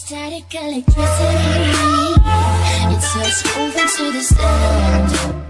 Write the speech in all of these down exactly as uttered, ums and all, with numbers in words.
Static electricity, it says moving to the stand.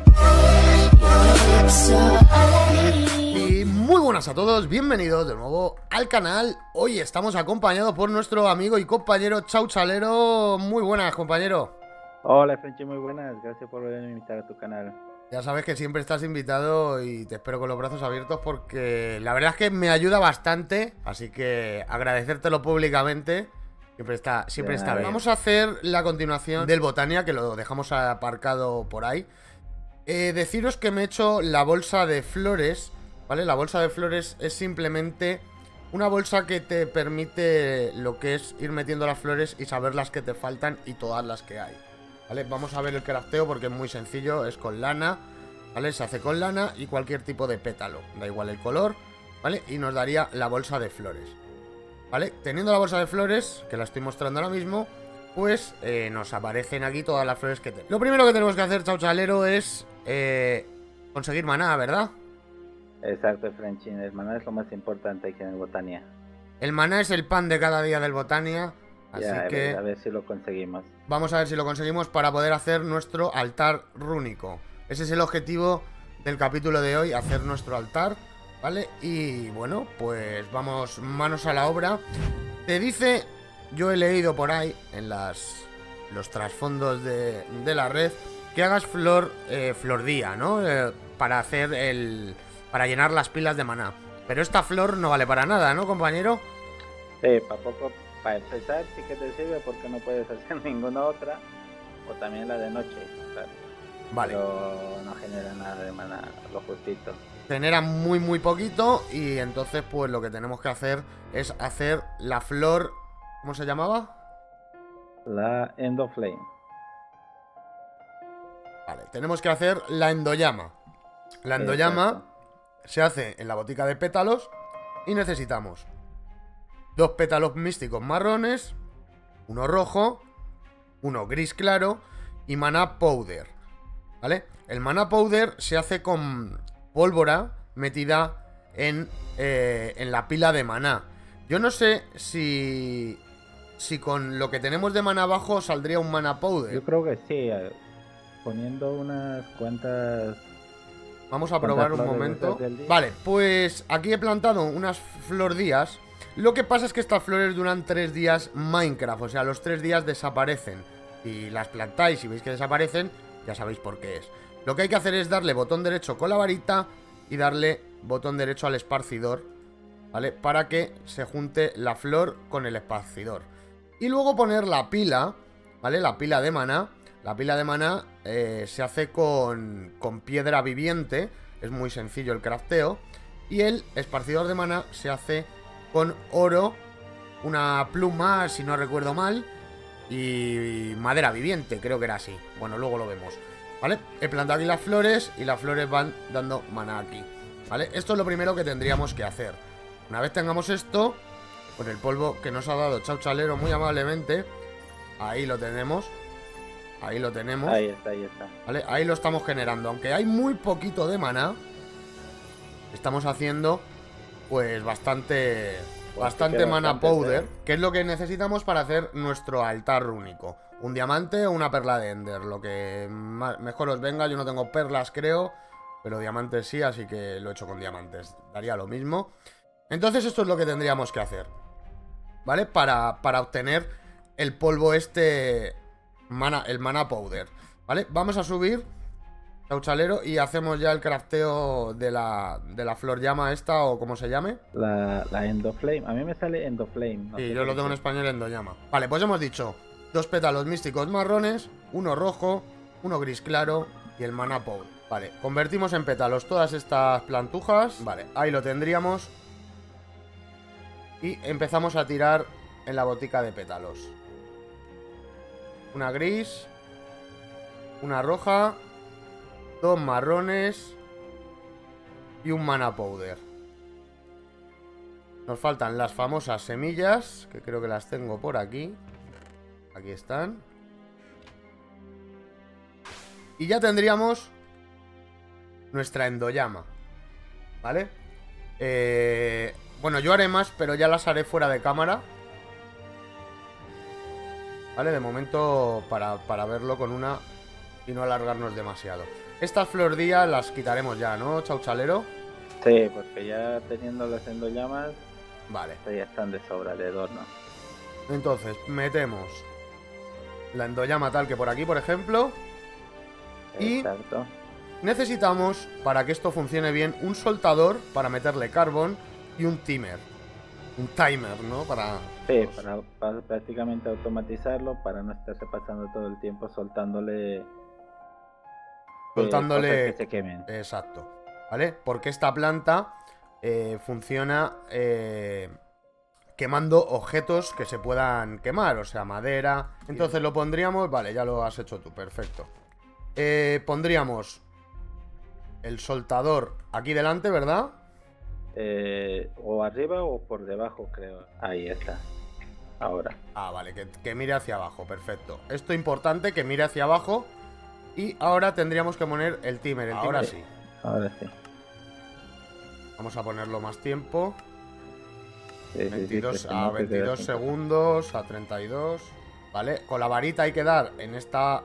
Your lips are all I need. Y muy buenas a todos, bienvenidos de nuevo al canal. Hoy estamos acompañados por nuestro amigo y compañero Chauchalero. Muy buenas, compañero. Hola, Frenchy, muy buenas. Gracias por volverme a invitar a tu canal. Ya sabes que siempre estás invitado y te espero con los brazos abiertos porque la verdad es que me ayuda bastante. Así que agradecértelo públicamente. Siempre está, siempre está bien. Vamos a hacer la continuación del Botania, que lo dejamos aparcado por ahí. Eh, deciros que me he hecho la bolsa de flores, ¿vale? La bolsa de flores es simplemente una bolsa que te permite lo que es ir metiendo las flores y saber las que te faltan y todas las que hay, ¿vale? Vamos a ver el crafteo porque es muy sencillo, es con lana, ¿vale? Se hace con lana y cualquier tipo de pétalo, da igual el color, ¿vale? Y nos daría la bolsa de flores, ¿vale? Teniendo la bolsa de flores, que la estoy mostrando ahora mismo, pues eh, nos aparecen aquí todas las flores que tenemos. Lo primero que tenemos que hacer, Chauchalero, es eh, conseguir maná, ¿verdad? Exacto, Frenchy. El maná es lo más importante aquí en el Botania. El maná es el pan de cada día del Botania. Así ya, a que ver, a ver si lo conseguimos. Vamos a ver si lo conseguimos para poder hacer nuestro altar rúnico. Ese es el objetivo del capítulo de hoy, hacer nuestro altar, ¿vale? Y bueno, pues vamos manos a la obra. Te dice, yo he leído por ahí en las los trasfondos de, de la red, que hagas flor, eh, flor día, ¿no? Eh, para hacer el... para llenar las pilas de maná. Pero esta flor no vale para nada, ¿no, compañero? Sí, para poco, para empezar sí que te sirve porque no puedes hacer ninguna otra. O también la de noche, claro. Vale. Pero no genera nada de maná, lo justito. Genera muy muy poquito y entonces pues lo que tenemos que hacer es hacer la flor... ¿Cómo se llamaba? La Endoflame. Vale, tenemos que hacer la endollama. La endollama Exacto. se hace en la botica de pétalos y necesitamos dos pétalos místicos marrones, uno rojo, uno gris claro y maná powder, ¿vale? El maná powder se hace con pólvora metida en, eh, en la pila de maná. Yo no sé si, si con lo que tenemos de maná abajo saldría un maná powder. Yo creo que sí, eh, poniendo unas cuantas... Vamos a probar un momento. Vale, pues aquí he plantado unas flordías. Lo que pasa es que estas flores duran tres días Minecraft, o sea, los tres días desaparecen. Si las plantáis y veis que desaparecen, ya sabéis por qué es. Lo que hay que hacer es darle botón derecho con la varita y darle botón derecho al esparcidor, ¿vale? Para que se junte la flor con el esparcidor. Y luego poner la pila, ¿vale? La pila de maná. La pila de maná eh, se hace con, con piedra viviente. Es muy sencillo el crafteo. Y el esparcidor de maná se hace con oro, una pluma, si no recuerdo mal, y madera viviente, creo que era así. Bueno, luego lo vemos, ¿vale? He plantado aquí las flores y las flores van dando maná aquí, ¿vale? Esto es lo primero que tendríamos que hacer. Una vez tengamos esto, con el polvo que nos ha dado Chauchalero muy amablemente, ahí lo tenemos. Ahí lo tenemos. Ahí está, ahí está. ¿Vale? Ahí lo estamos generando. Aunque hay muy poquito de maná, estamos haciendo pues bastante Pues bastante queda maná bastante powder, feo. que es lo que necesitamos para hacer nuestro altar rúnico. Un diamante o una perla de ender, lo que más, mejor os venga. Yo no tengo perlas, creo, pero diamantes sí, así que lo he hecho con diamantes. Daría lo mismo. Entonces esto es lo que tendríamos que hacer, ¿vale? Para, para obtener el polvo este... Mana, el maná powder, ¿vale? Vamos a subir, Chauchalero, y hacemos ya el crafteo de la, de la flor llama esta, o como se llame. La, la Endoflame. A mí me sale Endoflame. No Sí, sé yo por lo tengo en qué. español endollama. Vale, pues hemos dicho dos pétalos místicos marrones, uno rojo, uno gris claro y el maná powder. Vale, convertimos en pétalos todas estas plantujas. Vale, ahí lo tendríamos. Y empezamos a tirar en la botica de pétalos. Una gris, una roja, dos marrones y un maná powder. Nos faltan las famosas semillas, que creo que las tengo por aquí. Aquí están. Y ya tendríamos nuestra endollama, ¿vale? Eh, bueno, yo haré más, pero ya las haré fuera de cámara. ¿vale? De momento para, para verlo con una y no alargarnos demasiado. Estas flordías las quitaremos ya, ¿no, Chauchalero? Sí, porque ya teniéndolas en llamas, vale, ya están de sobra, de adorno. Entonces, metemos la endollama tal que por aquí, por ejemplo. Y exacto. Necesitamos, para que esto funcione bien, un soltador para meterle carbón y un timer. Un timer, ¿no? Para... Sí, para, para prácticamente automatizarlo, para no estarse pasando todo el tiempo soltándole... Soltándole... Eh, que se quemen. Exacto. ¿Vale? Porque esta planta eh, funciona eh, quemando objetos que se puedan quemar, o sea, madera. Entonces lo pondríamos... Vale, ya lo has hecho tú, perfecto. Eh, pondríamos el soltador aquí delante, ¿verdad? Eh, o arriba o por debajo, creo. Ahí está. Ahora. Ah, vale, que, que mire hacia abajo, perfecto. Esto es importante, que mire hacia abajo. Y ahora tendríamos que poner el timer. El ahora timer. sí. Ahora sí. Vamos a ponerlo más tiempo. Sí, veintidós, sí, sí, a veintidós segundos, a treinta y dos. Vale, con la varita hay que dar en esta...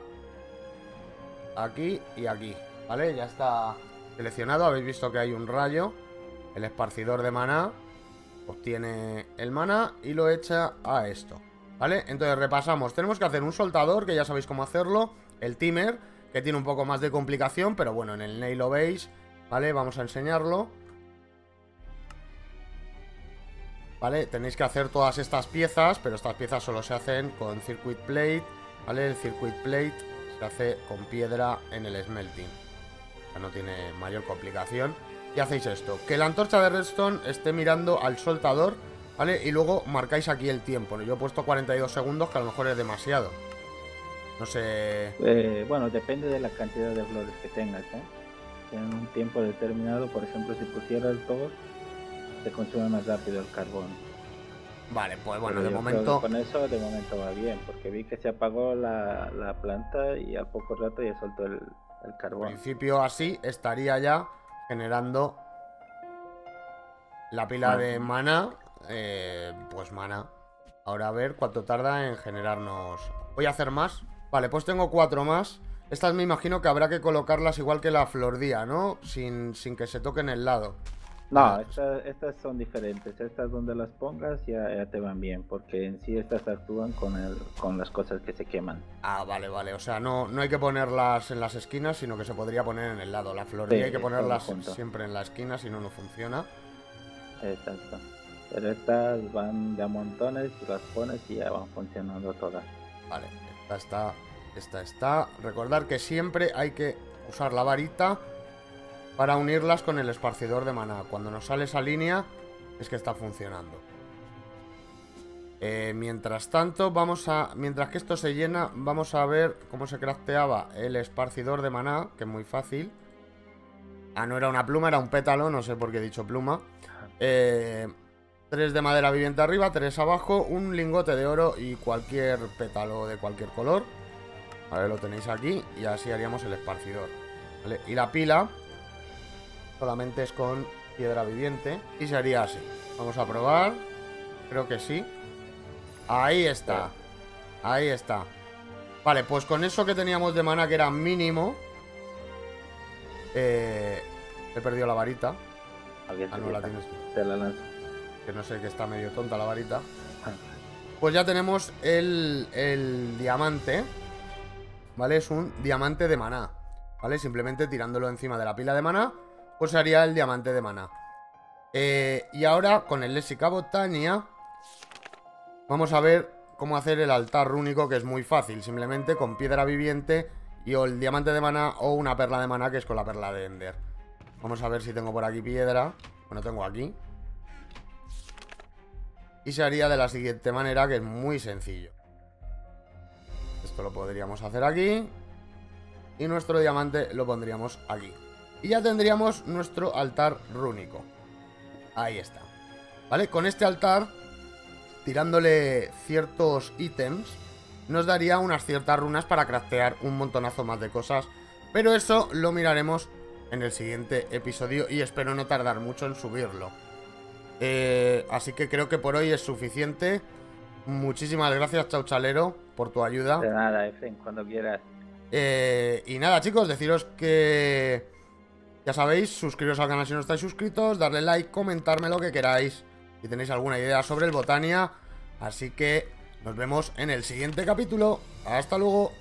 Aquí y aquí, ¿vale? Ya está seleccionado, habéis visto que hay un rayo. El esparcidor de maná obtiene el maná y lo echa a esto, ¿vale? Entonces repasamos, tenemos que hacer un soltador, que ya sabéis cómo hacerlo. El timer, que tiene un poco más de complicación, pero bueno, en el nail lo veis, ¿vale? Vamos a enseñarlo. ¿Vale? Tenéis que hacer todas estas piezas, pero estas piezas solo se hacen con circuit plate, ¿vale? El circuit plate se hace con piedra en el smelting. O sea, no tiene mayor complicación. Y hacéis esto, que la antorcha de redstone esté mirando al soltador, ¿vale? Y luego marcáis aquí el tiempo. Yo he puesto cuarenta y dos segundos, que a lo mejor es demasiado. No sé... Eh, bueno, depende de la cantidad de flores que tengas, ¿eh? En un tiempo determinado, por ejemplo, si pusieras dos, se consume más rápido el carbón. Vale, pues bueno, Pero de yo momento... creo que con eso de momento va bien, porque vi que se apagó la, la planta y al poco rato ya soltó el, el carbón. En principio así estaría ya generando la pila ah. de maná. Eh, pues maná. Ahora a ver cuánto tarda en generarnos. Voy a hacer más. Vale, pues tengo cuatro más. Estas me imagino que habrá que colocarlas igual que la flordía, ¿no? Sin, sin que se toquen el lado. No, estas, estas son diferentes. Estas donde las pongas ya, ya te van bien, porque en sí estas actúan con, el, con las cosas que se queman. Ah, vale, vale. O sea, no, no hay que ponerlas en las esquinas, sino que se podría poner en el lado. La flordía sí, hay que ponerlas siempre en la esquina, si no, no funciona. Exacto. Pero estas van de a montones y las pones y ya van funcionando todas. Vale, esta está, esta está. Recordar que siempre hay que usar la varita para unirlas con el esparcidor de maná. Cuando nos sale esa línea es que está funcionando. Eh, mientras tanto, vamos a... Mientras que esto se llena, vamos a ver cómo se crafteaba el esparcidor de maná, que es muy fácil. Ah, no era una pluma, era un pétalo, no sé por qué he dicho pluma. Eh, tres de madera viviente arriba, tres abajo, un lingote de oro y cualquier pétalo de cualquier color. Vale, lo tenéis aquí y así haríamos el esparcidor. ¿Vale? Y la pila solamente es con piedra viviente y se haría así. Vamos a probar. Creo que sí. Ahí está. Ahí está. Vale, pues con eso que teníamos de maná, que era mínimo, eh, he perdido la varita. Ah, no la tienes. Te la lanzo. Que no sé, que está medio tonta la varita. Pues ya tenemos el, el diamante. ¿Vale? Es un diamante de maná. ¿Vale? Simplemente tirándolo encima de la pila de maná, pues haría el diamante de maná. Eh, y ahora con el Léxica Botania vamos a ver cómo hacer el altar rúnico, que es muy fácil. Simplemente con piedra viviente y o el diamante de maná o una perla de maná, que es con la perla de Ender. Vamos a ver si tengo por aquí piedra. Bueno, tengo aquí. Y se haría de la siguiente manera, que es muy sencillo. Esto lo podríamos hacer aquí. Y nuestro diamante lo pondríamos aquí. Y ya tendríamos nuestro altar rúnico. Ahí está. ¿Vale? Con este altar, tirándole ciertos ítems, nos daría unas ciertas runas para craftear un montonazo más de cosas. Pero eso lo miraremos en el siguiente episodio y espero no tardar mucho en subirlo. Eh, así que creo que por hoy es suficiente. Muchísimas gracias, Chauchalero, por tu ayuda. De nada, Efren, cuando quieras. Eh, y nada, chicos, deciros que... Ya sabéis, suscribiros al canal si no estáis suscritos, darle like, comentarme lo que queráis. Si tenéis alguna idea sobre el Botania. Así que nos vemos en el siguiente capítulo. Hasta luego.